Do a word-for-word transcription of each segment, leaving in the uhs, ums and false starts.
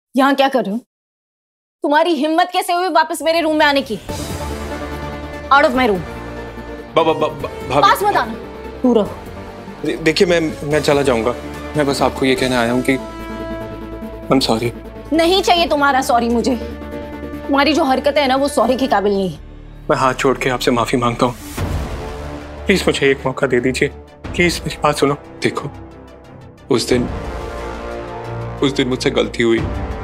यहाँ क्या कर रहे हो? तुम्हारी हिम्मत कैसे हुई वापस मेरे रूम में आने की? Out of my room. पास मत आना, दूर रहो। देखिए मैं मैं चला जाऊंगा। मैं बस आपको ये कहने आया हूँ कि आई एम सॉरी। नहीं चाहिए तुम्हारा सॉरी मुझे। तुम्हारी जो हरकत है ना वो सॉरी के काबिल नहीं है। मैं हाथ छोड़ के आपसे माफी मांगता हूँ। प्लीज मुझे एक मौका दे दीजिए। प्लीज मेरी बात सुनो। देखो उस दिन उस दिन मुझसे गलती हुई।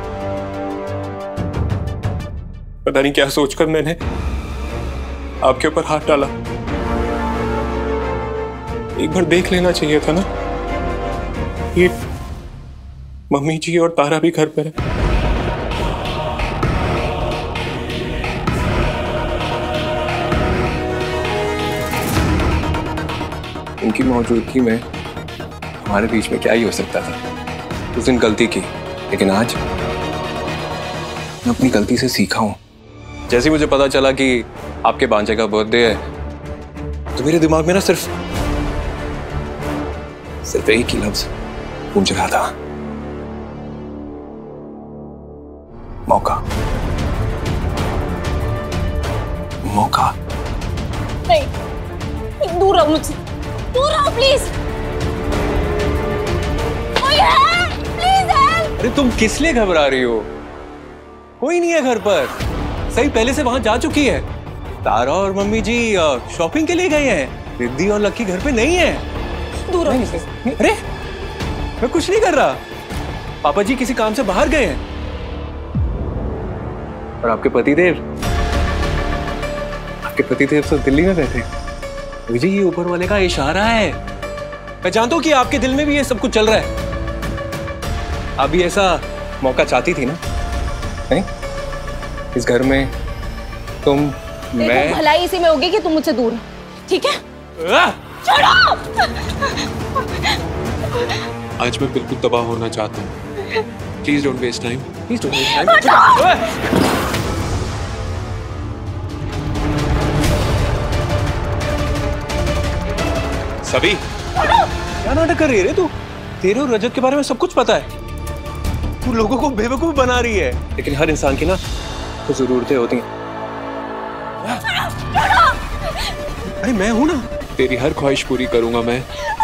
पता नहीं क्या सोचकर मैंने आपके ऊपर हाथ डाला। एक बार देख लेना चाहिए था ना। ये मम्मी जी और तारा भी घर पर है। इनकी मौजूदगी में हमारे बीच में क्या ही हो सकता था। उस दिन गलती की, लेकिन आज मैं अपनी गलती से सीखा हूं। जैसे मुझे पता चला कि आपके बांचे का बर्थडे है तो मेरे दिमाग में ना सिर्फ सिर्फ एक ही लफ्ज गूंज रहा था, मौका। मौका। नहीं, दूर रहो मुझसे, दूर रहो प्लीज। Please help. अरे तुम किस लिए घबरा रही हो? कोई नहीं है घर पर। सही पहले से वहां जा चुकी है। तारा और मम्मी जी शॉपिंग के लिए गए हैं। रिद्धि और लक्की घर पे नहीं है। दूर रहो। अरे मैं कुछ नहीं कर रहा। पापा जी किसी काम से बाहर गए हैं। और आपके पतिदेव आपके पतिदेव तो दिल्ली में बैठे। विजय ये ऊपर वाले का इशारा है। मैं जानता हूं कि आपके दिल में भी ये सब कुछ चल रहा है। आप भी ऐसा मौका चाहती थी ना? नहीं? इस घर में तुम मैं भलाई इसी में होगी कि तुम मुझसे दूर हो, ठीक है? छोड़ो! आज मैं बिल्कुल तबाह होना चाहता हूँ। Please don't waste time. Please don't waste time. सभी क्या नाटक कर रही है रे तू? तेरे और रजत के बारे में सब कुछ पता है। तू लोगों को बेवकूफ बना रही है। लेकिन हर इंसान की ना तो जरूरतें होती हैं। अरे मैं हूं ना, तेरी हर ख्वाहिश पूरी करूंगा मैं।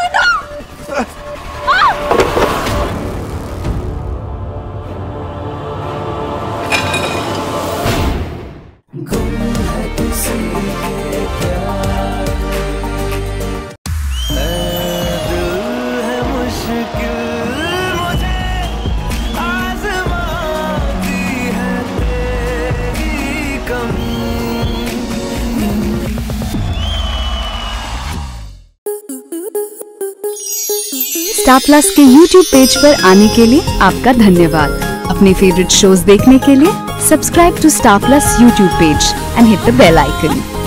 स्टार प्लस के यूट्यूब पेज पर आने के लिए आपका धन्यवाद। अपने फेवरेट शोज देखने के लिए subscribe to Star Plus YouTube page and hit the bell icon.